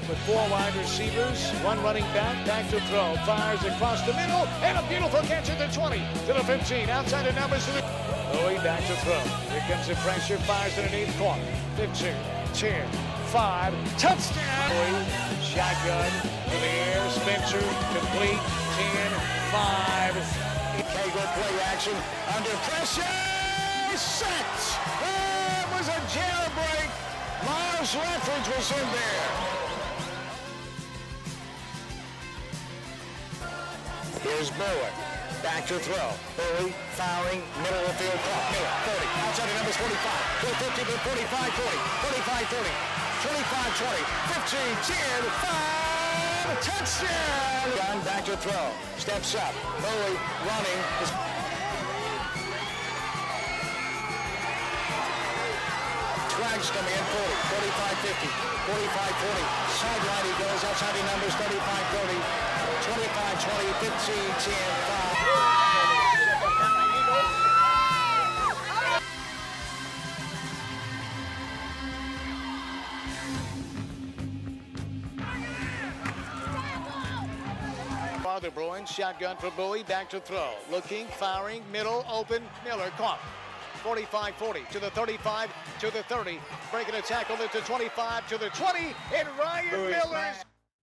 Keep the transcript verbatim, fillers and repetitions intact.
with four wide receivers, one running back, back to throw, fires across the middle, and a beautiful catch at the twenty, to the fifteen, outside the numbers to the... Bowie back to throw. Here comes the pressure, fires underneath, caught. fifteen, ten, five, touchdown! Bowie, shotgun, in the air, Spencer, complete, ten, five. Kegel play action, under pressure, set! It was a jailbreak. Miles Lethbridge was in there. Here's Bowie. Back to throw. Bowie firing, middle of the field, caught. Miller, thirty, outside the numbers, forty-five, to fifty, to forty-five, forty, forty-five, thirty, twenty-five, twenty, fifteen, ten, five, touchdown! Gun back to throw. Steps up. Bowie running. Flags coming in, forty, forty-five, fifty, forty-five, forty. Sideline he goes, outside the numbers, thirty-five, thirty, twenty-five, twenty, fifteen, ten, five. Farther Bruin, shotgun for Bowie, back to throw. Looking, firing, middle, open, Miller, caught. forty-five, forty, to the thirty-five, to the thirty, breaking a tackle to twenty-five, to the twenty, and Ryan Miller's